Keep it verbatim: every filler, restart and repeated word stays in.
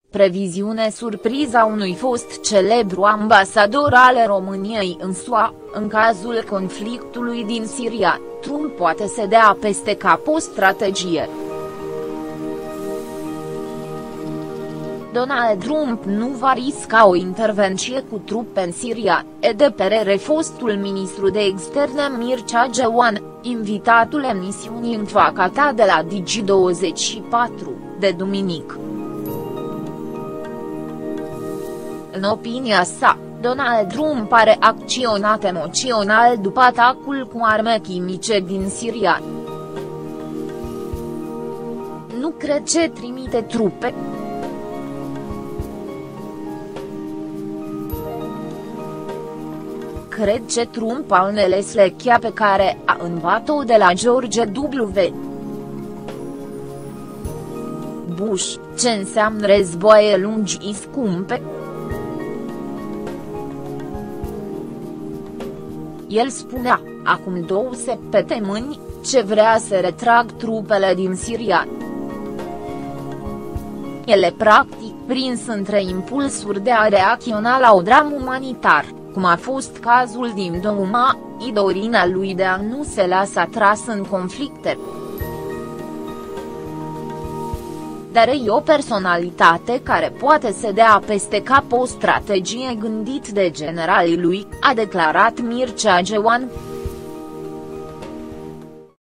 Previziune surpriza unui fost celebru ambasador al României în S U A, în cazul conflictului din Siria, Trump poate să dea peste cap o strategie. Donald Trump nu va risca o intervenție cu trupe în Siria, e de părere fostul ministru de externe Mircea Geoan, invitatul emisiunii Înfacata de la Digi douăzeci și patru, de duminică. În opinia sa, Donald Trump a reacționat emoțional după atacul cu arme chimice din Siria. Nu cred că trimite trupe. Cred că Trump a înțeles lechea pe care a învățat-o de la George W. Bush, ce înseamnă războaie lungi și scumpe. El spunea, acum două săptămâni, ce vrea să retrag trupele din Siria. El e practic prins între impulsuri de a reacționa la un dram umanitar, cum a fost cazul din Douma, și dorința lui de a nu se lasa atras în conflicte. Dar e o personalitate care poate să dea peste cap o strategie gândit de generalii lui, a declarat Mircea Geoan.